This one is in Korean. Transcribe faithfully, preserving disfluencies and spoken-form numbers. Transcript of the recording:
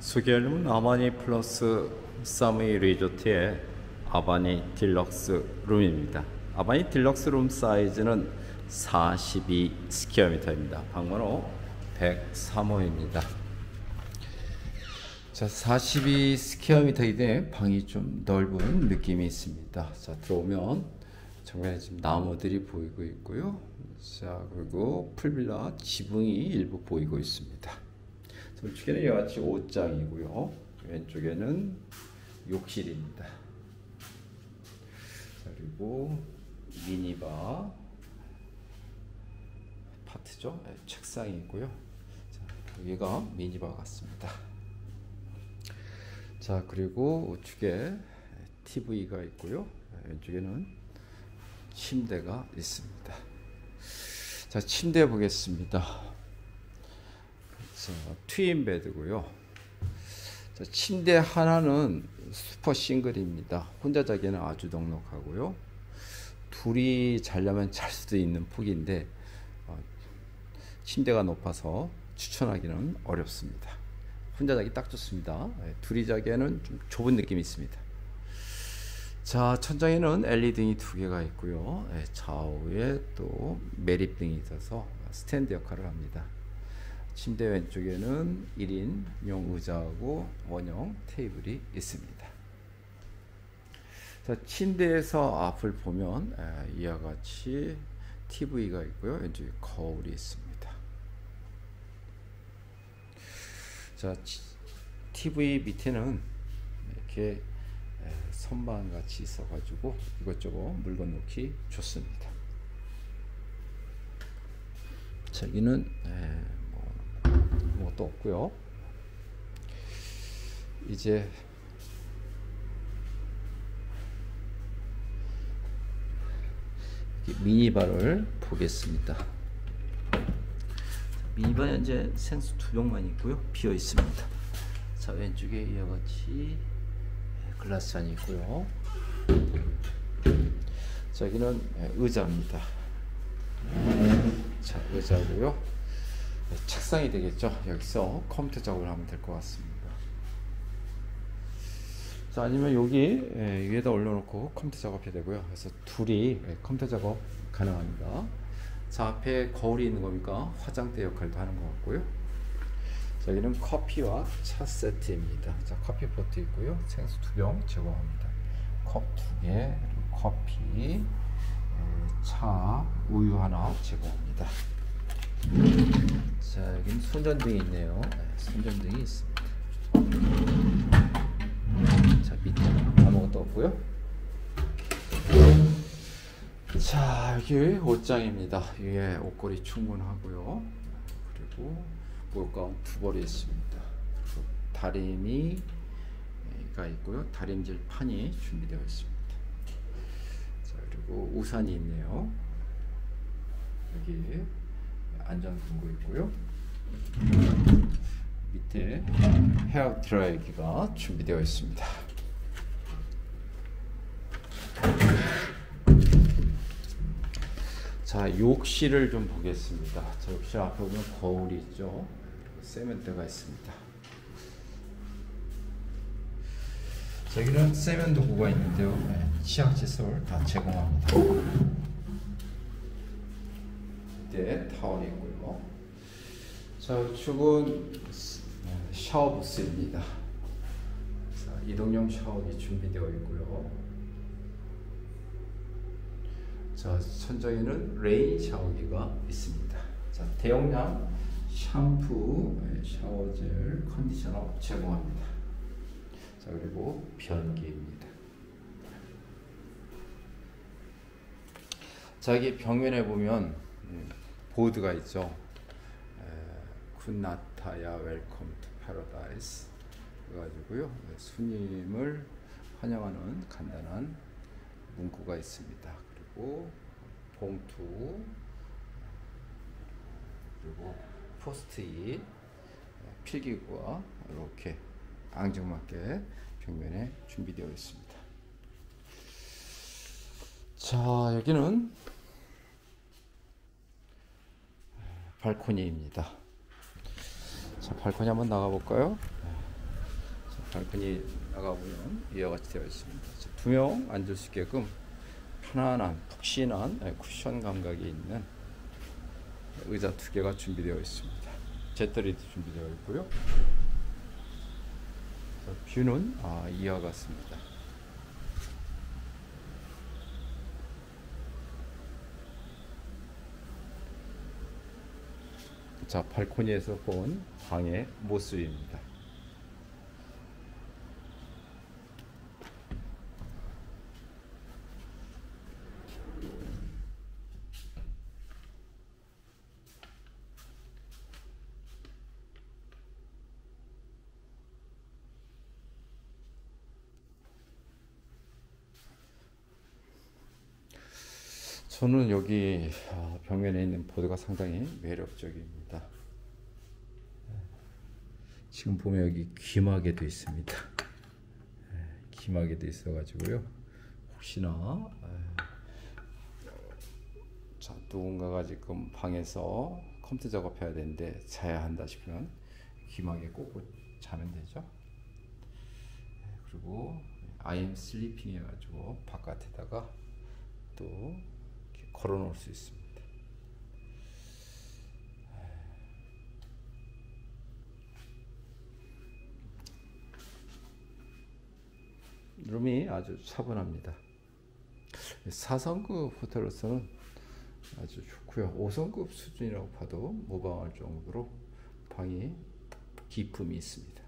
소개하려면 아바니 플러스 사무이 리조트의 아바니 딜럭스 룸입니다. 아바니 딜럭스 룸 사이즈는 사십이 스퀘어미터입니다. 방번호 백삼 호입니다. 자, 사십이 스퀘어미터이기 때문에 방이 좀 넓은 느낌이 있습니다. 자, 들어오면 정면에 지금 나무들이 보이고 있고요. 자, 그리고 풀빌라 지붕이 일부 보이고 있습니다. 우측에는 이와 같이 옷장이고요. 왼쪽에는 욕실입니다. 자, 그리고 미니바 파트죠. 네, 책상이 있고요. 자, 여기가 미니바 같습니다. 자, 그리고 우측에 티비가 있고요. 왼쪽에는 침대가 있습니다. 자, 침대 보겠습니다. 자, 트윈 베드고요. 자, 침대 하나는 슈퍼 싱글입니다. 혼자 자기는 아주 넉넉하고요. 둘이 자려면 잘 수도 있는 폭인데 어, 침대가 높아서 추천하기는 어렵습니다. 혼자 자기 딱 좋습니다. 네, 둘이 자기에는 좀 좁은 느낌이 있습니다. 자, 천장에는 엘이디 등이 두 개가 있고요. 네, 좌우에 또 매립등이 있어서 스탠드 역할을 합니다. 침대 왼쪽에는 일 인용 의자하고 원형 테이블이 있습니다. 자, 침대에서 앞을 보면 이와 같이 티비가 있고요. 왼쪽에 거울이 있습니다. 자, 티비 밑에는 이렇게 선반 같이 있어 가지고 이것저것 물건 놓기 좋습니다. 자, 여기는 아무것도 없고요. 이제 미니바를 보겠습니다. 미니바 현재 생수 두 병만 있고요. 비어 있습니다. 자, 왼쪽에 이와 같이 글라스잔이 있고요. 자, 여기는 의자입니다. 자, 의자고요. 책상이 되겠죠. 여기서 컴퓨터 작업을 하면 될 것 같습니다. 자, 아니면 여기 예, 위에다 올려놓고 컴퓨터 작업해야 되고요. 그래서 둘이 예, 컴퓨터 작업 가능합니다. 자, 앞에 거울이 있는 겁니까? 화장대 역할도 하는 것 같고요. 자, 여기는 커피와 차 세트입니다. 자, 커피 포트 있고요. 생수 두 병 제공합니다. 컵 두 개, 커피, 예, 차, 우유 하나 제공합니다. 자, 여기는 손전등이 있네요. 네, 손전등이 있습니다. 자, 밑에는 아무것도 없고요. 자, 여기 옷장입니다. 위에 옷걸이 충분하고요. 그리고 물가운 두 벌이 있습니다. 그리고 다리미가 있고요. 다림질 판이 준비되어 있습니다. 자, 그리고 우산이 있네요. 여기 안전금고 있고요. 밑에 헤어 드라이기가 준비되어 있습니다. 자, 욕실을 좀 보겠습니다. 자, 욕실 앞에 보면 거울이 있죠. 세면대가 있습니다. 자, 여기는 세면 도구가 있는데요. 네, 치약 칫솔 다 제공합니다. 네, 타월이 있고요. 자, 우측은 샤워 부스입니다. 자, 이동용 샤워기 준비되어 있고요. 자, 천장에는 레인 샤워기가 있습니다. 자, 대용량 샴푸, 샤워젤, 컨디셔너 제공합니다. 자, 그리고 변기입니다. 자, 여기 벽면에 보면 보드가 있죠. 굿나타야 웰컴 투 패러다이스 그래가지고요, 손님을 환영하는 간단한 문구가 있습니다. 그리고 봉투, 그리고 포스트잇, 필기구가 이렇게 앙증맞게 벽면에 준비되어 있습니다. 자, 여기는 발코니입니다. 자, 발코니 한번 나가 볼까요? 발코니 나가보면 이와 같이 되어 있습니다. 두 명 앉을 수 있게끔 편안한 푹신한 쿠션 감각이 있는 의자 두 개가 준비되어 있습니다. 제떨이도 준비되어 있고요. 뷰는 아, 이와 같습니다. 자, 발코니에서 본 방의 모습입니다. 저는 여기 벽면에 있는 보드가 상당히 매력적입니다. 지금 보면 여기 귀마개도 있습니다. 귀마개도 있어가지고요. 혹시나 자, 누군가가 지금 방에서 컴퓨터 작업해야 되는데 자야 한다 싶으면 귀마개 꽂고 자면 되죠. 그리고 I am sleeping 해가지고 바깥에다가 또 걸어 놓을 수 있습니다. 룸이 아주 차분합니다. 사 성급 호텔로서는 아주 좋고요. 오 성급 수준이라고 봐도 무방할 정도로 방이 기품이 있습니다.